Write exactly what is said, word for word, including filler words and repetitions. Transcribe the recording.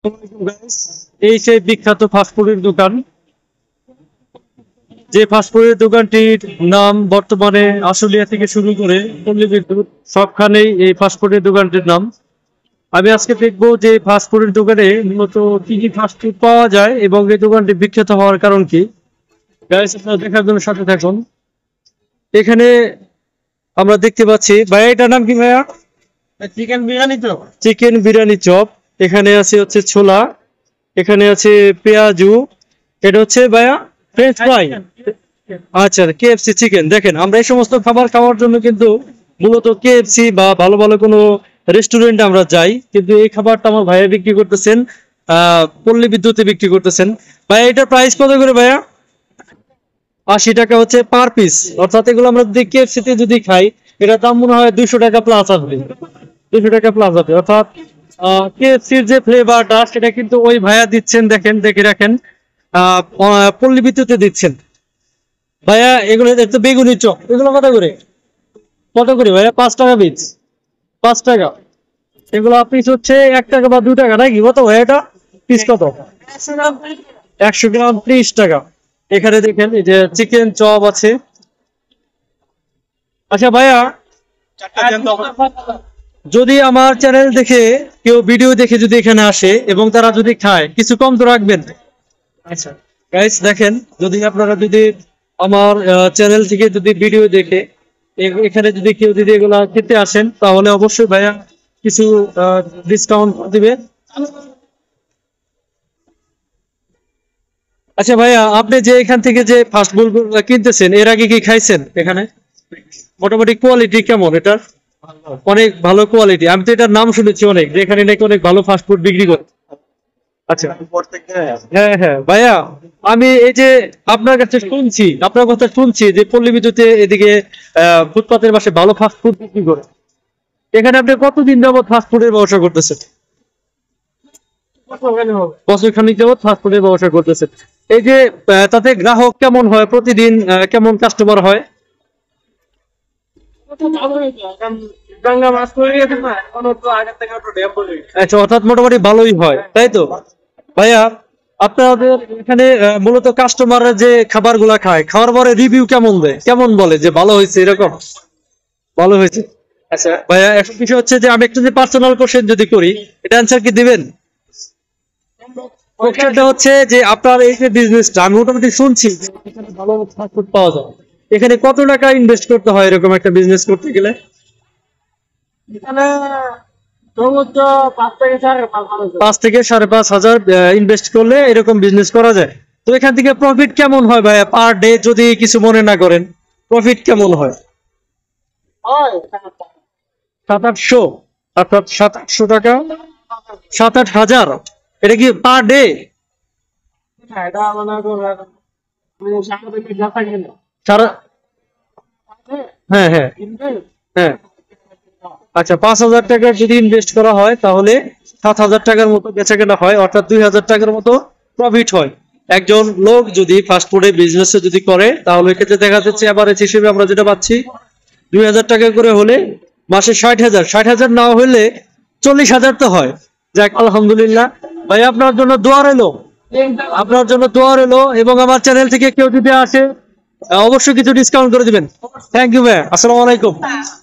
এই সেই বিখ্যাত ফাস্টফুডের দোকান, যে ফাস্টফুডের দোকানটির নাম বর্তমানে আশুলিয়া থেকে শুরু করে পল্লী বিদ্যুৎ সবখানেই এই ফাস্টফুডের দোকানটির নাম। আমি আজকে দেখবো যে ফাস্টফুডের দোকানে মূলত কি কি ফাস্টফুড পাওয়া যায় এবং এই দোকানটি বিখ্যাত হওয়ার কারণ কি। গাইস, আপনারা দেখার জন্য সাথে থাকুন। এখানে আমরা দেখতে পাচ্ছি, ভাইয়া এটার নাম কি ভাইয়া? Chicken biryani chop. Chicken biryani chop. এখানে আছে হচ্ছে ছোলা, এখানে আছে পেঁয়াজু, এটা হচ্ছে ভাইয়া ফ্রেঞ্চ ফ্রাই। আচ্ছা, কেএফসি চিকেন। দেখেন, আমরা এই সমস্ত খাবার খাওয়ার জন্য কিন্তু মূলত কেএফসি বা ভালো ভালো কোনো রেস্টুরেন্টে আমরা যাই, কিন্তু এই খাবারটা আমার ভাইয়া বিক্রি করতেছেন আহ পল্লী বিদ্যুতে বিক্রি করতেছেন। ভাইয়া এটার প্রাইস কত করে ভাইয়া? আশি টাকা হচ্ছে পার পিস। অর্থাৎ এগুলো আমরা যদি কেএফসি তে যদি খাই, এটার দাম মনে হয় দুইশো টাকা প্লাস আসবে, দুইশো টাকা প্লাস আসবে। অর্থাৎ কেএফসির যে ফ্লেভারটা সেটা কিন্তু ওই ভাইয়া দিচ্ছেন, দেখেন দেখে রাখেন, আহ পল্লী বিদ্যুতে দিচ্ছেন। ভাইয়া এগুলো একটু বেগুনি চপ, এগুলো কত করে? কত করে ভাইয়া? পাঁচ টাকা পিস। পাঁচ টাকা। এগুলো পিস হচ্ছে এক টাকা বা দু টাকা নাকি? কত ভাইয়া এটা পিস কত? একশো গ্রাম ত্রিশ টাকা। এখানে দেখেন এই যে চিকেন চপ আছে। আচ্ছা ভাইয়া, যদি আমার চ্যানেল দেখে কেউ ভিডিও দেখে যদি এখানে আসে এবং তারা যদি খায়, কিছু কম তো রাখবেন? আচ্ছা গাইস, দেখেন, যদি আপনারা যদি আমার চ্যানেল থেকে যদি ভিডিও দেখে এখানে যদি কেউ যদি এগুলা খেতে আসেন, তাহলে অবশ্যই ভাইয়া কিছু ডিসকাউন্ট দিবে। আচ্ছা ভাইয়া, আপনি যে এখান থেকে যে ফাস্ট ফুড কিনতেছেন, এর আগে কি খাইছেন এখানে? মোটামুটি কোয়ালিটি কেমন এটার? অনেক ভালো কোয়ালিটি। আমি তো এটার নাম শুনেছি অনেক, যে এখানে নাকি অনেক ভালো ফাস্ট ফুড বিক্রি করে। আচ্ছা, হ্যাঁ হ্যাঁ ভাইয়া, আমি এই যে আপনার কাছে শুনছি, আপনার কথা শুনছি যে পল্লী বিদ্যুতে এদিকে আহ ফুটপাতের পাশে ভালো ফাস্ট ফুড বিক্রি করে। এখানে আপনি কতদিন যাবত ফাস্ট ফুডের ব্যবসা করতেছেন? বছর খানিক যাবত ফাস্ট ফুডের ব্যবসা করতেছেন। এই যে তাতে গ্রাহক কেমন হয় প্রতিদিন, কেমন কাস্টমার হয়? আচ্ছা, অর্থাৎ মোটামুটি ভালোই হয়, তাই তো ভাইয়া? আপনাদের এখানে মূলত কাস্টমাররা যে খাবার গুলা খায়, খাওয়ার পরে রিভিউ কেমন দেয়, কেমন বলে যে ভালো হয়েছে, এরকম? ভালো হয়েছে। আচ্ছা ভাইয়া, এখন বিষয় হচ্ছে যে আমি একটা যে পার্সোনাল কোশ্চেন যদি করি, এটা অ্যান্সার কি দিবেন? কোশ্চেনটা হচ্ছে যে আপনার এই যে বিজনেসটা, আমি মোটামুটি শুনছি এখানে ভালো ফাস্টফুড পাওয়া যায়, এখানে কত টাকা ইনভেস্ট করতে হয় এরকম একটা বিজনেস করতে গেলে? পাঁচ থেকে সাড়ে পাঁচ হাজার ইনভেস্ট করলে এরকম বিজনেস করা যায়। তো এখান থেকে প্রফিট কেমন হয় ভাইয়া পার ডে, যদি কিছু মনে না করেন? প্রফিট কেমন হয়? সাত আটশো। অর্থাৎ সাত আটশো টাকা, সাত আট হাজার। এটা কি পার ডে? হ্যাঁ হ্যাঁ হ্যাঁ। আচ্ছা, পাঁচ হাজার টাকা যদি ইনভেস্ট করা হয় তাহলে সাত হাজার টাকার মতো বেচা কেনা হয়, অর্থাৎ দুই হাজার টাকার মতো প্রফিট হয়। একজন লোক যদি ফাস্টফুডে বিজনেস যদি করে, তাহলে ক্ষেত্রে দেখা যাচ্ছে এভারেজ হিসেবে আমরা যেটা পাচ্ছি, দুই হাজার টাকা করে হলে মাসে ষাট হাজার, ষাট হাজার না হলে চল্লিশ হাজার তো হয়। যাক, আলহামদুলিল্লাহ। ভাই, আপনার জন্য দোয়া রইলো, আপনার জন্য দোয়া রইলো, এবং আমার চ্যানেল থেকে কেউ যদি আসে অবশ্যই কিছু ডিসকাউন্ট করে দিবেন। থ্যাংক ইউ ভাই, আসসালামু আলাইকুম।